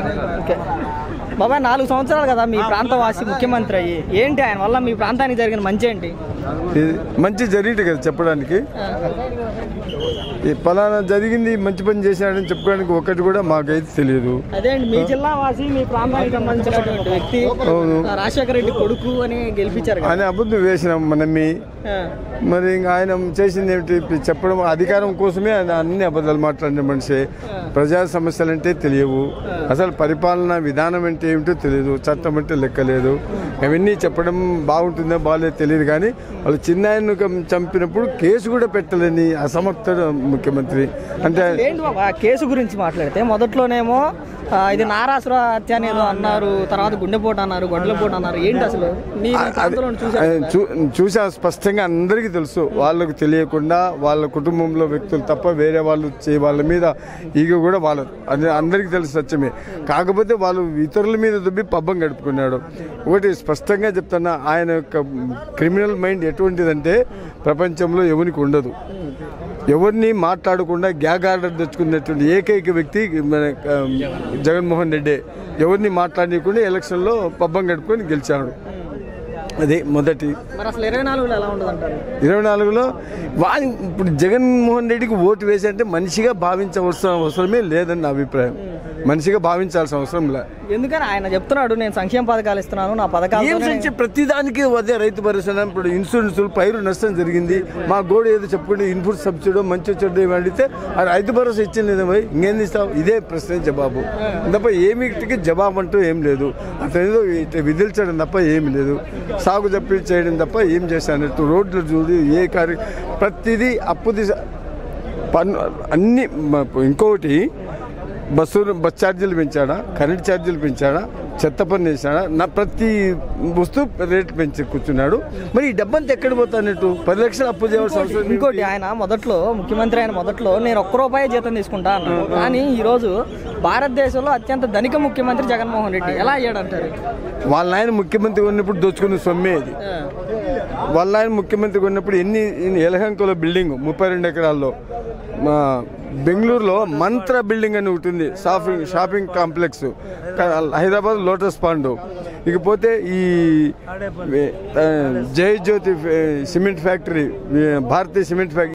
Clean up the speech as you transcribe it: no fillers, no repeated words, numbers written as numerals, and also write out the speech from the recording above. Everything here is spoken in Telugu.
ఓకే బాబాయ్, 4 సంవత్సరాలు కదా మీ ప్రాంతవాసి ముఖ్యమంత్రి అయ్యి, ఏంటి ఆయన వల్ల మీ ప్రాంతానికి జరిగిన మంచి ఏంటి? మంచి జరిగింది కదా చెప్పడానికి. పలానా జరిగింది, మంచి పని చేశాడని చెప్పుకోవడానికి ఒక్కటి కూడా మాకైతే తెలియదు. అదేంటి, మీ జిల్లా వాసి మీ ప్రాంతానికి సంబంధించినటువంటి వ్యక్తి రాజశేఖర రెడ్డి కొడుకు అని గెలిపించారు ఆయన అబద్ధం వేసినాం మనమ్మి. మరి ఇంకా ఆయన చేసింది ఏమిటి చెప్పడం, అధికారం కోసమే ఆయన అన్ని అబద్ధాలు మాట్లాడిన మనిషి. ప్రజా సమస్యలు అంటే తెలియవు, అసలు పరిపాలన విధానం అంటే ఏమిటో తెలియదు, చట్టం అంటే లెక్కలేదు. అవన్నీ చెప్పడం బాగుంటుందో బాగాలేదు తెలియదు. కానీ వాళ్ళు చిన్నాయన్ను చంపినప్పుడు కేసు కూడా పెట్టలేని అసమర్థుడు ముఖ్యమంత్రి. అంటే కేసు గురించి మాట్లాడితే మొదట్లోనేమో ఇది నారాసుర హత్య అనేది అన్నారు, తర్వాత గుండెపోటు అన్నారు, గొడ్డలపోటు అన్నారు. ఏంటి అసలు చూసా స్పష్టంగా అందరికీ తెలుసు. వాళ్ళకు తెలియకుండా వాళ్ళ కుటుంబంలో వ్యక్తులు తప్ప వేరే వాళ్ళు వాళ్ళ మీద ఈగ కూడా వాళ్ళ అందరికీ తెలుసు సత్యమే. కాకపోతే వాళ్ళు ఇతరుల మీద దుబ్బి పబ్బం గడుపుకున్నాడు. ఒకటి స్పష్టంగా చెప్తున్నా, ఆయన యొక్క క్రిమినల్ మైండ్ ఎటువంటిదంటే ప్రపంచంలో ఎవరికి ఉండదు. ఎవరిని మాట్లాడకుండా గ్యాగ్ ఆర్డర్ తెచ్చుకున్నటువంటి ఏకైక వ్యక్తి మన జగన్మోహన్ రెడ్డి. ఎవరిని మాట్లాడకుండా ఎలక్షన్లో పబ్బం గడుపుకొని గెలిచాడు. అదే మొదటి. 24లో ఇప్పుడు జగన్మోహన్ రెడ్డికి ఓటు వేసి అంటే మనిషిగా భావించవలసిన అవసరమే లేదని నా అభిప్రాయం. మనిషిగా భావించాల్సిన అవసరం లేదు. ఎందుకని ఆయన చెప్తున్నాడు, నేను సంక్షేమ పథకాలు ఇస్తున్నాను, నా పథకాలు ప్రతిదానికి అదే రైతు భరోసా, ఇప్పుడు ఇన్సూరెన్సులు, పైరు నష్టం జరిగింది, మా గోడ ఏదో చెప్పుకుంటే ఇన్పుట్ సబ్సిడీ మంచి చెడ్డ అడిగితే ఆ రైతు భరోసా ఇచ్చింది లేదా పోయి ఇంకేం ఇస్తావు? ఇదే ప్రశ్న జవాబు తప్ప ఏమిటికి జవాబు అంటూ ఏం లేదు. అతను ఏదో విధిల్చడం తప్ప ఏమి లేదు, సాగు చెప్పి చేయడం తప్ప ఏం చేశానట్టు. రోడ్లు చూడు, ఏ ప్రతిదీ అప్పు పన్ను అన్ని. ఇంకొకటి బస్ ఛార్జీలు పెంచాడా, కరెంట్ ఛార్జీలు పెంచాడా, చెత్త పన్ను వేసాడా, నా ప్రతి వస్తువు రేటు పెంచి కూర్చున్నాడు. మరి ఈ డబ్బంతా ఎక్కడ పోతానట్టు? 10 లక్షలు అప్పు చేయాల్సిన అవసరం. ఇంకోటి, ఆయన మొదట్లో ముఖ్యమంత్రి అయిన మొదట్లో నేను ₹1 జీతం తీసుకుంటా అన్నాను. కానీ ఈరోజు భారతదేశంలో అత్యంత ధనిక ముఖ్యమంత్రి జగన్మోహన్ రెడ్డి. ఎలా అయ్యాడంటారు? వాళ్ళ ఆయన ముఖ్యమంత్రి ఉన్నప్పుడు దోచుకున్న సొమ్మే అది. వాళ్ళ ఆయన ముఖ్యమంత్రి ఉన్నప్పుడు ఎన్ని ఎలహంకలో బిల్డింగ్ 32 ఎకరాల్లో. బెంగళూరులో మంత్ర బిల్డింగ్ అని ఉంటుంది, shopping complex. Hyderabad Lotus Pond. ఇకపోతే ఈ Jai Jyothi cement factory, Bharatiya cement factory.